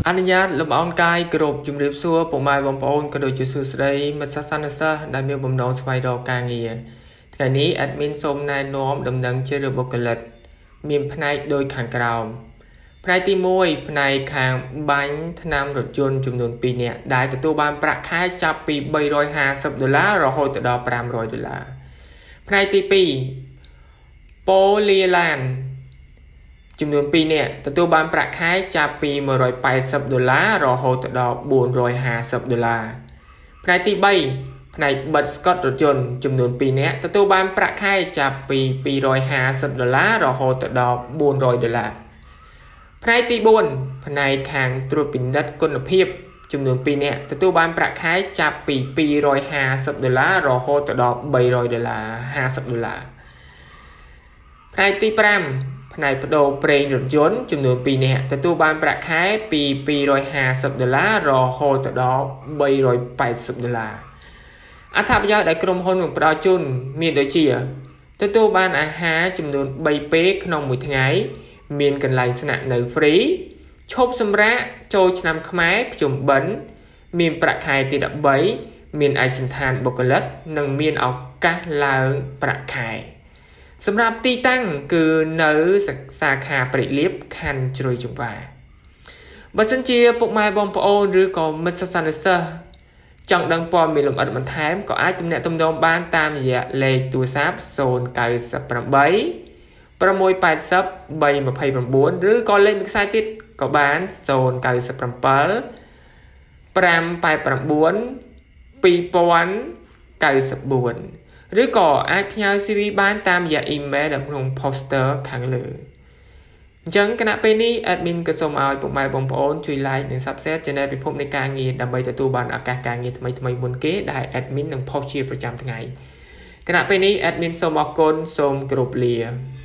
អនុញ្ញាតលំអោនកាយគ្រប់ជំរាបសួរពុកម៉ែបងប្អូនក៏ដូចជាសួស្តីមិត្តសាសនិកសិស្សដែលមានបំណងស្វែងរកការងារថ្ងៃនេះ admin សូមណែនាំដំណឹងជារឿងបុគ្គលិកមានផ្នែកដូចខាងក្រោមផ្នែកទី1ផ្នែកខាងបាញ់ថ្នាំរថយន្តចំនួន2នាក់ដែលទទួលបានប្រាក់ខែចាប់ពី$350រហូតដល់$500ផ្នែកទី2ប៉ូលីឡានចំនួន2នាក់ទទួលបានប្រាក់ខែចាប់ពី$180រហូតដល់$450ផ្នែកទី3ផ្នែកបិទស្កុតរថយន្តចំនួន2នាក់ទទួលបានប្រាក់ខែចាប់ពី$250រហូតដល់$400ផ្នែកទី4ផ្នែកខាងត្រួតពិនិត្យគុណភាពចំនួន2នាក់ទទួលបានប្រាក់ខែចាប់ពី$250រហូតដល់$300 $50ផ្នែកទី5ផ្នែកបដូរប្រេងរថយន្តចំនួន2នាក់ទទួលបានប្រាក់ខែពី$250រហូតដល់$380អត្ថប្រយោជន៍ដែលក្រុមហ៊ុននឹងផ្ដល់ជូនមានដូចជាទទួលបានអាហារចំនួន3ពេលក្នុងមួយថ្ងៃមានកន្លែងស្នាក់នៅ free ឈប់សម្រាកចូលឆ្នាំខ្មែរភ្ជុំបិណ្ឌមានប្រាក់ខែទី13មានឯកសណ្ឋានបុគ្គលិកនិងមានឱកាសឡើងប្រាក់ខែសម្រាប់ទីតាំងគឺនៅសាខាព្រែកលៀបខណ្ឌជ្រោយចង្វាបើសិនជាពុកម៉ែបងប្អូនឬក៏មិត្តសាសនិកសិស្សចង់ដឹងព័ត៌មានលម្អិតបន្ថែមក៏អាចទំនាក់ទំនងបានតាមរយៈលេខទូរស័ព្ទ098 680 329ឬក៏លេខមួយខ្សែទៀតក៏បាន097 589 2094ឬក៏អាចផ្ញើ CV បានតាមរយៈ email នៅក្នុង poster ខាងលើអញ្ចឹងគណៈពេលនេះ admin ក៏សូមឲ្យពុកម៉ែបងប្អូនជួយ like និង subscribe channel ពិភពនៃការងារដើម្បីទទួលបានឱកាសការងារថ្មីៗមុនគេដែល admin នឹងផុសជាប្រចាំថ្ងៃគណៈពេលនេះ admin សូមអរគុណសូមគោរពលា